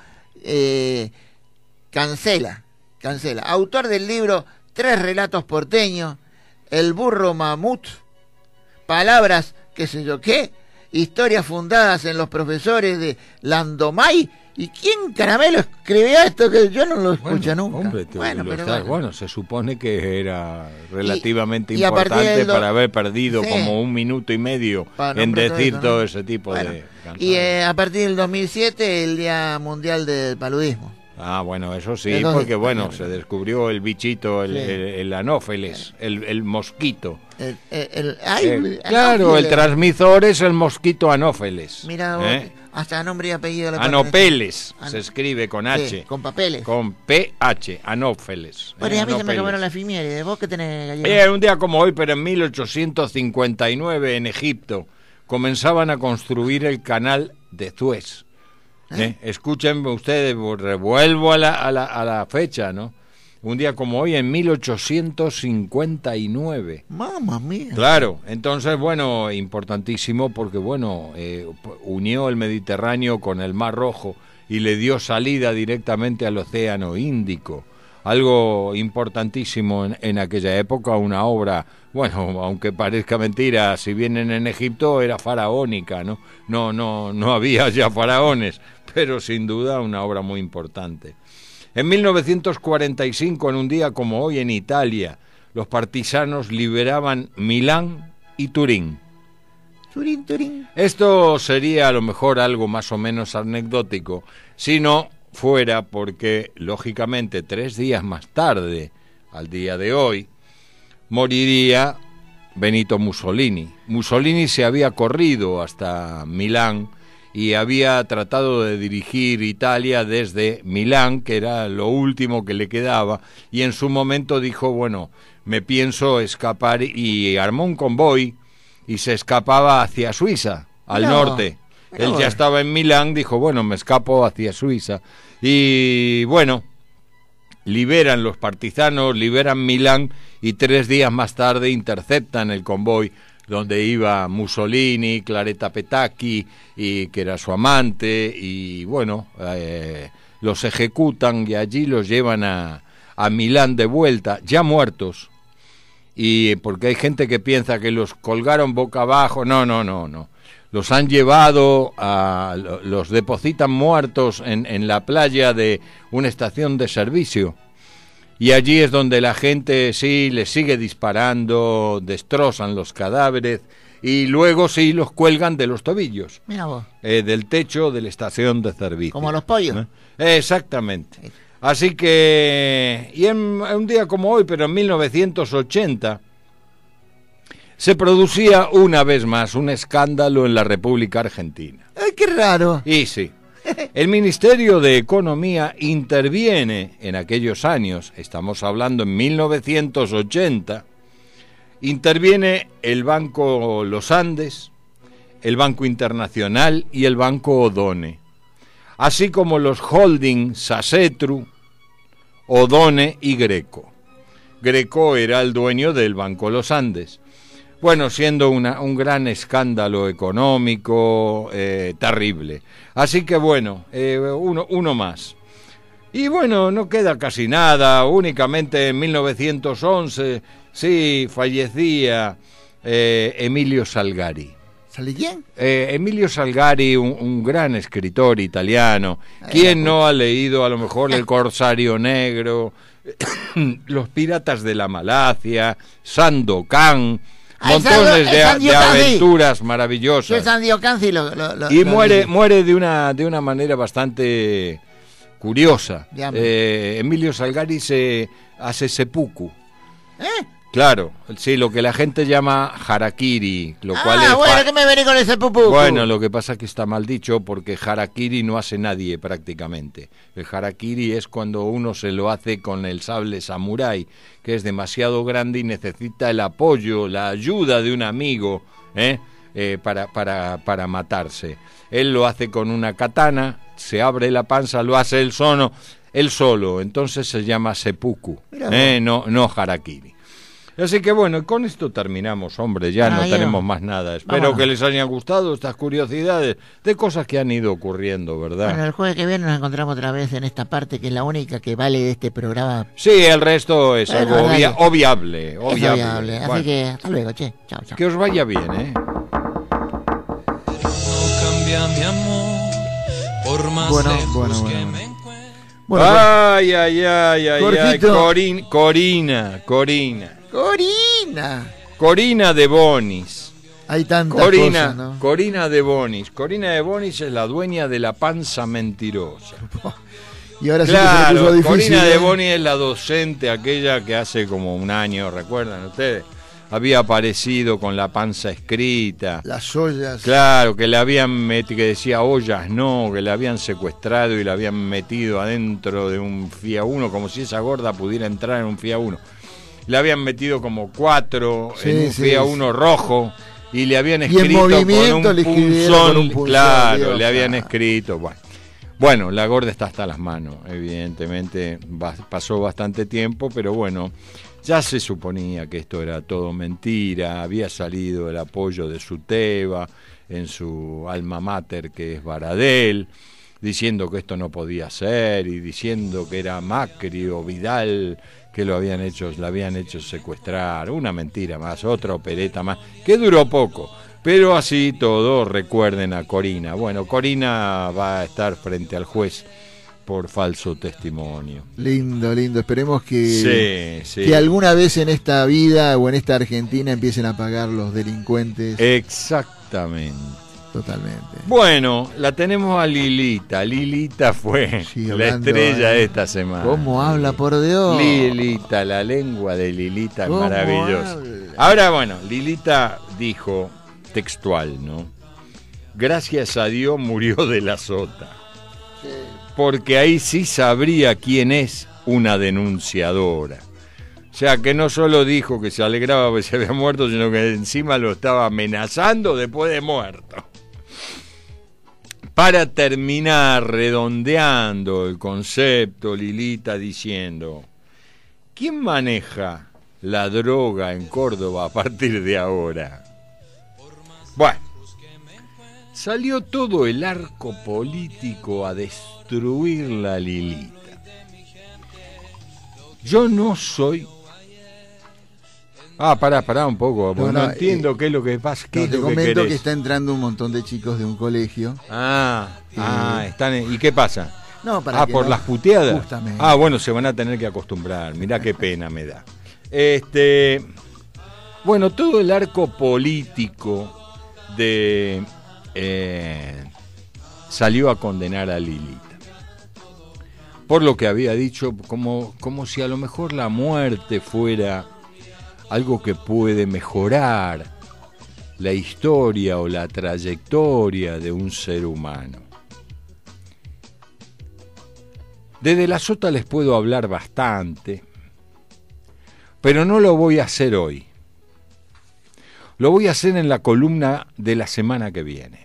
Cancela, autor del libro Tres relatos porteños, El burro mamut, Palabras, qué sé yo qué, historias fundadas en los profesores de Landomay. ¿Y quién caramelo escribió esto que yo no lo escucho nunca? Hombre, bueno, se supone que era relativamente Y a partir importante del para haber perdido Sí. como 1 minuto y medio Para en nombrar todo decir eso, todo ¿no? ese tipo Bueno, de canciones. y a partir del 2007, el Día Mundial del Paludismo. Ah, bueno, eso sí, Entonces, porque bueno, se descubrió el bichito, el anófeles, el mosquito. Claro, el transmisor es el mosquito anófeles. Mira, hasta nombre y apellido. le ponen. Anopeles, se escribe con Sí, H. con papeles. Con PH, anófeles. Bueno, y a mí se me Anófeles. acabaron las efemérides. ¿Vos qué tenés, Gallego? Un día como hoy, pero en 1859 en Egipto, comenzaban a construir el canal de Suez. Escuchen ustedes, revuelvo a la fecha, ¿no? Un día como hoy, en 1859. Mamma mía. Claro, entonces, bueno, importantísimo porque, bueno, unió el Mediterráneo con el Mar Rojo y le dio salida directamente al Océano Índico. Algo importantísimo en aquella época, una obra, bueno, aunque parezca mentira, si bien en Egipto era faraónica, ¿no? No había ya faraones, pero sin duda una obra muy importante. En 1945, en un día como hoy en Italia, los partisanos liberaban Milán y Turín. Turín. Esto sería a lo mejor algo más o menos anecdótico, si no fuera porque, lógicamente, 3 días más tarde, al día de hoy, moriría Benito Mussolini. Mussolini se había corrido hasta Milán y había tratado de dirigir Italia desde Milán, que era lo último que le quedaba, y en su momento dijo, bueno, me pienso escapar, y armó un convoy y se escapaba hacia Suiza, al norte. Él ya estaba en Milán, dijo, bueno, me escapo hacia Suiza. Y bueno, liberan los partisanos, liberan Milán, y 3 días más tarde interceptan el convoy donde iba Mussolini, Claretta Petacchi, y que era su amante, y bueno, los ejecutan y allí los llevan a Milán de vuelta, ya muertos, y porque hay gente que piensa que los colgaron boca abajo, no. Los han llevado, los depositan muertos en la playa de una estación de servicio. Y allí es donde la gente sí les sigue disparando, destrozan los cadáveres y luego sí los cuelgan de los tobillos. Mira vos. Del techo de la estación de servicio. Como los pollos. Exactamente. Así que, y en un día como hoy, pero en 1980, se producía una vez más un escándalo en la República Argentina. ¡Ay, qué raro! Y sí. El Ministerio de Economía interviene en aquellos años, estamos hablando en 1980, interviene el Banco Los Andes, el Banco Internacional y el Banco Odone, así como los holding Sasetru, Odone y Greco. Greco era el dueño del Banco Los Andes. Bueno, siendo un gran escándalo económico terrible. Así que bueno, uno más. Y bueno, no queda casi nada, únicamente en 1911, sí, fallecía Emilio Salgari. ¿Sale quién? Emilio Salgari, un gran escritor italiano. ¿Quién no ha leído a lo mejor El Corsario Negro, Los Piratas de la Malacia, Sandokan? Montones de aventuras maravillosas. El Sandokan y muere de una manera bastante curiosa. Emilio Salgari se hace seppuku. Claro, sí, lo que la gente llama harakiri, lo cual es... bueno, que me venís con ese pupu. Bueno, lo que pasa es que está mal dicho porque harakiri no hace nadie prácticamente. El harakiri es cuando uno se lo hace con el sable samurái, que es demasiado grande y necesita el apoyo, la ayuda de un amigo para matarse. Él lo hace con una katana, se abre la panza, lo hace él solo, entonces se llama seppuku, no harakiri. Así que bueno, con esto terminamos, hombre, ya no tenemos más nada. Espero que les hayan gustado estas curiosidades de cosas que han ido ocurriendo, ¿verdad? Bueno, el jueves que viene nos encontramos otra vez en esta parte que es la única que vale de este programa. Sí, el resto es algo obviable. Así que hasta luego, che. Chao. Que os vaya bien, ¿eh? No cambia mi amor por más lejos que me encuentre. Ay, Corina de Bonis. Hay tantas cosas, ¿no? Corina de Bonis. Corina de Bonis es la dueña de La Panza Mentirosa. Y ahora claro, sí que se le puso difícil. Corina de Bonis es la docente, aquella que hace como un año, ¿recuerdan ustedes? Había aparecido con la panza escrita. Las ollas. Claro, que le habían metido, que decía ollas, no, que le habían secuestrado y la habían metido adentro de un Fiat Uno, como si esa gorda pudiera entrar en un Fiat Uno. Le habían metido como 4 en un Fiat Uno rojo y le habían escrito con un punzón, claro, le habían escrito, bueno. Bueno, la gorda está hasta las manos, evidentemente pasó bastante tiempo, pero bueno, ya se suponía que esto era todo mentira, había salido el apoyo de su Teba en su alma mater que es Baradel, diciendo que esto no podía ser y diciendo que era Macri o Vidal que la habían hecho secuestrar, una mentira más, otra opereta más, que duró poco. Pero así todo, recuerden a Corina. Bueno, Corina va a estar frente al juez por falso testimonio. Lindo, lindo. Esperemos que, sí. que alguna vez en esta vida o en esta Argentina empiecen a pagar los delincuentes. Exactamente. Totalmente. Bueno, la tenemos a Lilita. Lilita fue la estrella de esta semana. ¿Cómo habla, por Dios? Lilita, la lengua de Lilita es maravillosa. Habla? Ahora, bueno, Lilita dijo... textual, ¿no? Gracias a Dios murió de la sota. Porque ahí sí sabría quién es una denunciadora. O sea, que no solo dijo que se alegraba porque se había muerto, sino que encima lo estaba amenazando después de muerto. Para terminar redondeando el concepto, Lilita diciendo: ¿quién maneja la droga en Córdoba a partir de ahora? Bueno, salió todo el arco político a destruir la Lilita. Yo no soy... pará un poco, porque no entiendo qué es lo que pasa. ¿Qué es te lo que comento querés? que está entrando un montón de chicos de un colegio. Están ¿y qué pasa? No, para que por no, las puteadas. Justamente. Bueno, se van a tener que acostumbrar. Mirá qué pena me da. Bueno, todo el arco político salió a condenar a Lilita por lo que había dicho, como si a lo mejor la muerte fuera algo que puede mejorar la historia o la trayectoria de un ser humano. Desde la sota les puedo hablar bastante, pero no lo voy a hacer hoy. Lo voy a hacer en la columna de la semana que viene.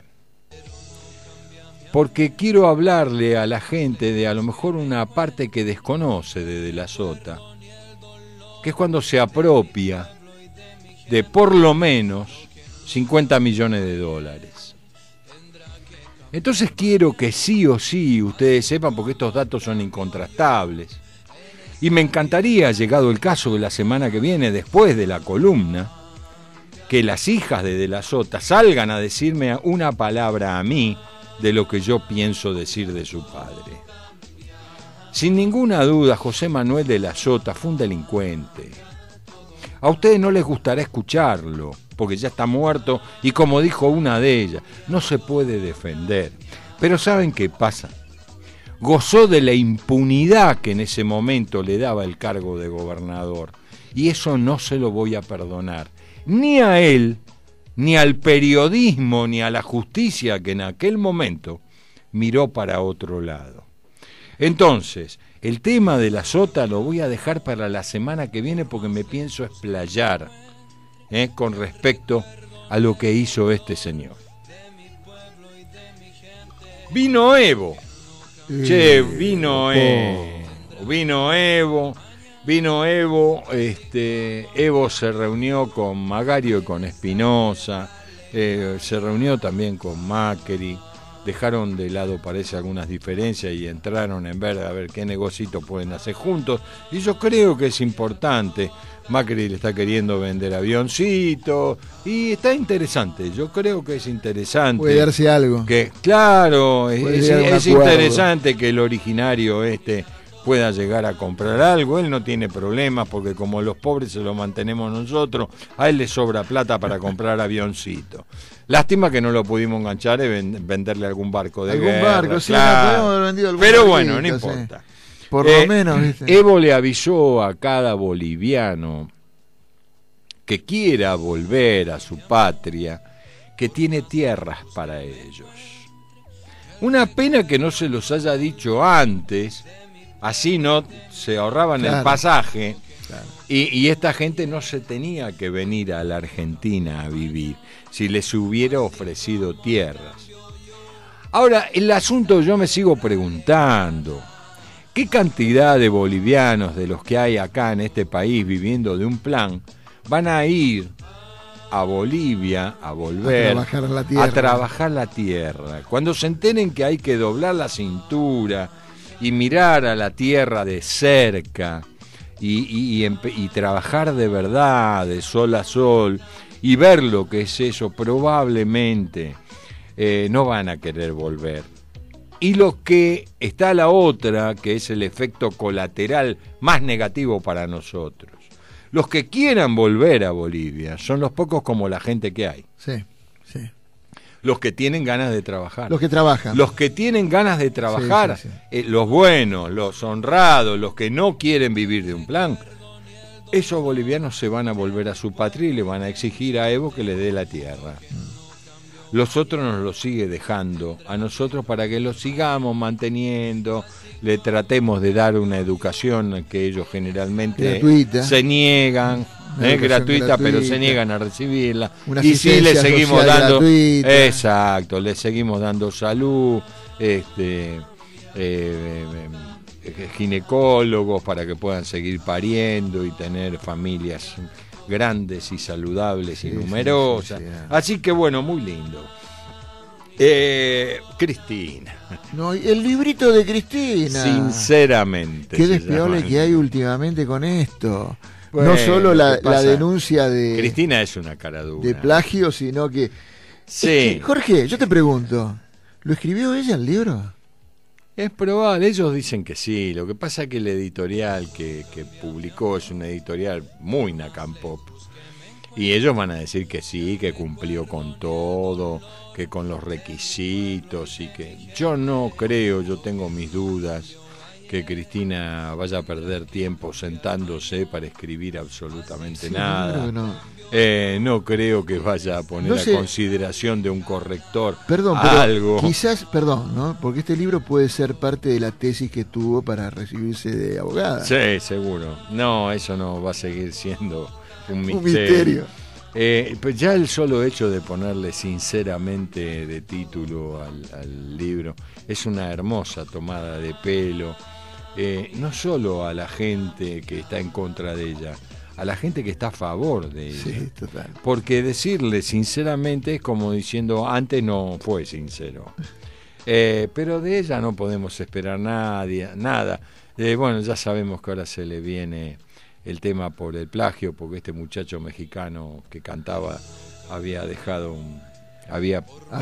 Porque quiero hablarle a la gente de a lo mejor una parte que desconoce de la sota, que es cuando se apropia de por lo menos 50 millones de dólares. Entonces quiero que sí o sí ustedes sepan, porque estos datos son incontrastables. Y me encantaría, llegado el caso de la semana que viene, después de la columna, que las hijas de la Sota salgan a decirme una palabra a mí de lo que yo pienso decir de su padre. Sin ninguna duda, José Manuel de la Sota fue un delincuente. A ustedes no les gustará escucharlo, porque ya está muerto y, como dijo una de ellas, no se puede defender. Pero ¿saben qué pasa? Gozó de la impunidad que en ese momento le daba el cargo de gobernador, y eso no se lo voy a perdonar. Ni a él, ni al periodismo, ni a la justicia que en aquel momento miró para otro lado. Entonces, el tema de la Sota lo voy a dejar para la semana que viene porque me pienso explayar con respecto a lo que hizo este señor. Vino Evo. Vino Evo. Evo se reunió con Magario y con Espinosa, se reunió también con Macri, dejaron de lado parece algunas diferencias y entraron en ver a ver qué negocito pueden hacer juntos, y yo creo que es importante. Macri le está queriendo vender avioncitos y está interesante, yo creo que es interesante. Puede darse algo. Que, claro, es interesante que el originario pueda llegar a comprar algo. Él no tiene problemas porque como los pobres se lo mantenemos nosotros, a él le sobra plata para comprar avioncitos. Lástima que no lo pudimos enganchar y venderle algún barco de guerra. Algún barco, sí, claro. No podemos haber vendido algún barquito, bueno, no importa. Por lo menos, ¿viste? Evo le avisó a cada boliviano que quiera volver a su patria que tiene tierras para ellos. Una pena que no se los haya dicho antes, así no se ahorraban el pasaje, y esta gente no se tenía que venir a la Argentina a vivir si les hubiera ofrecido tierras. Ahora, el asunto yo me sigo preguntando, ¿qué cantidad de bolivianos de los que hay acá en este país viviendo de un plan van a ir a Bolivia a volver a trabajar la tierra? Cuando se enteren que hay que doblar la cintura y mirar a la tierra de cerca y trabajar de verdad, de sol a sol, y ver lo que es eso, probablemente no van a querer volver. Y lo que está la otra, que es el efecto colateral más negativo para nosotros. Los que quieran volver a Bolivia son los pocos como la gente que hay. Sí, sí. Los que tienen ganas de trabajar. Los que trabajan. Los que tienen ganas de trabajar, sí, sí, sí. Los buenos, los honrados, los que no quieren vivir de un plan. Esos bolivianos se van a volver a su patria y le van a exigir a Evo que le dé la tierra. Los otros nos lo sigue dejando a nosotros para que lo sigamos manteniendo, le tratemos de dar una educación que ellos generalmente gratuita. Se niegan, gratuita, pero se niegan a recibirla. Una y sí le seguimos dando, gratuita. Exacto, le seguimos dando salud, ginecólogos para que puedan seguir pariendo y tener familias grandes y saludables, sí, y numerosas. Sí, sí, sí. Así que bueno, muy lindo. Cristina. No, el librito de Cristina. Sinceramente. Qué despiadable que hay últimamente con esto. Bueno, no solo la denuncia de... Cristina es una cara dura. De plagio, sino que... Sí. Es que, Jorge, yo te pregunto, ¿lo escribió ella el libro? Es probable, ellos dicen que sí. Lo que pasa es que el editorial que publicó es un editorial muy Nacampop. Y ellos van a decir que sí, que cumplió con todo, que con los requisitos y que... Yo no creo, yo tengo mis dudas, que Cristina vaya a perder tiempo sentándose para escribir absolutamente nada. No creo que vaya a poner a consideración de un corrector algo. Quizás, ¿no? Porque este libro puede ser parte de la tesis que tuvo para recibirse de abogada. Sí, seguro. No, eso no va a seguir siendo un misterio. Pues ya el solo hecho de ponerle sinceramente de título al libro es una hermosa tomada de pelo, no solo a la gente que está en contra de ella, a la gente que está a favor de ella. Sí, total. Porque decirle sinceramente es como diciendo, antes no fue sincero. Pero de ella no podemos esperar nada. Bueno, ya sabemos que ahora se le viene el tema por el plagio, porque este muchacho mexicano que cantaba había dejado había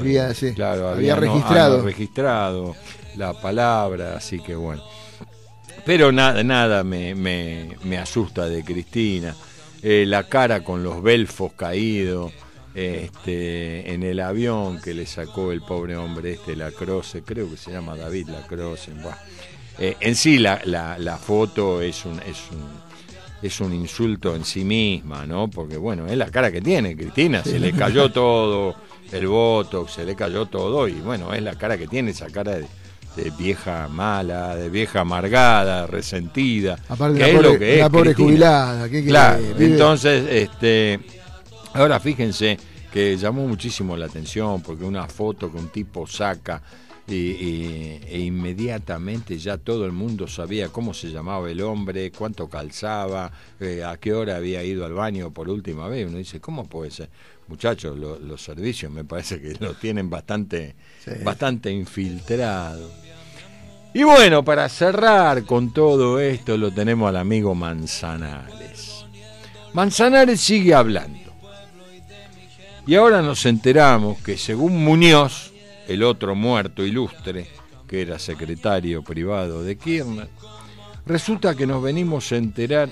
registrado la palabra, así que bueno. Pero nada me asusta de Cristina. La cara con los belfos caídos en el avión que le sacó el pobre hombre Lacroze, creo que se llama David Lacroze. Bueno, en sí la foto es un insulto en sí misma, ¿no? Porque bueno, es la cara que tiene Cristina, sí. Se le cayó todo, el botox, se le cayó todo, y bueno, es la cara que tiene, esa cara de vieja mala, de vieja amargada, resentida. Aparte que es lo que es la pobre Cristina. Jubilada, claro, entonces, ahora fíjense que llamó muchísimo la atención, porque una foto que un tipo saca e inmediatamente ya todo el mundo sabía cómo se llamaba el hombre, cuánto calzaba, a qué hora había ido al baño por última vez. Uno dice, ¿cómo puede ser? Muchachos, los servicios me parece que lo tienen bastante infiltrado. Y bueno, para cerrar con todo esto lo tenemos al amigo Manzanares. Manzanares sigue hablando. Y ahora nos enteramos que según Muñoz, el otro muerto ilustre, que era secretario privado de Kirchner, resulta que nos venimos a enterar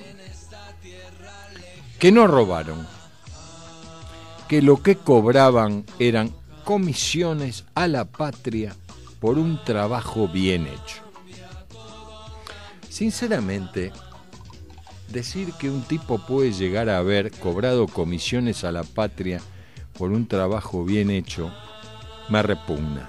que no robaron, que lo que cobraban eran comisiones a la patria por un trabajo bien hecho. Sinceramente, decir que un tipo puede llegar a haber cobrado comisiones a la patria por un trabajo bien hecho me repugna.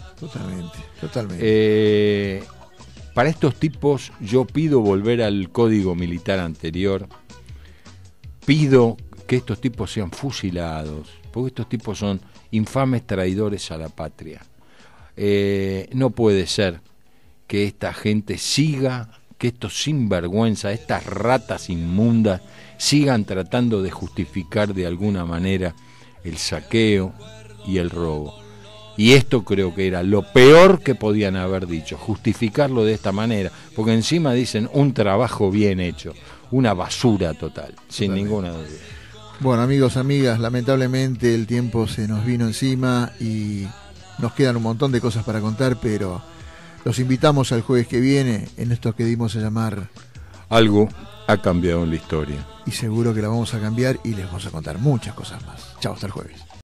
Totalmente. Para estos tipos yo pido volver al código militar anterior, pido que estos tipos sean fusilados, porque estos tipos son infames traidores a la patria. No puede ser que esta gente siga, que estos sinvergüenza, estas ratas inmundas, sigan tratando de justificar de alguna manera el saqueo y el robo. Y esto creo que era lo peor que podían haber dicho, justificarlo de esta manera, porque encima dicen un trabajo bien hecho, una basura total, sin ninguna duda. Bueno, amigos, amigas, lamentablemente el tiempo se nos vino encima y nos quedan un montón de cosas para contar, pero los invitamos al jueves que viene en esto que dimos a llamar Algo ha cambiado en la historia. y seguro que la vamos a cambiar y les vamos a contar muchas cosas más. Chao, hasta el jueves.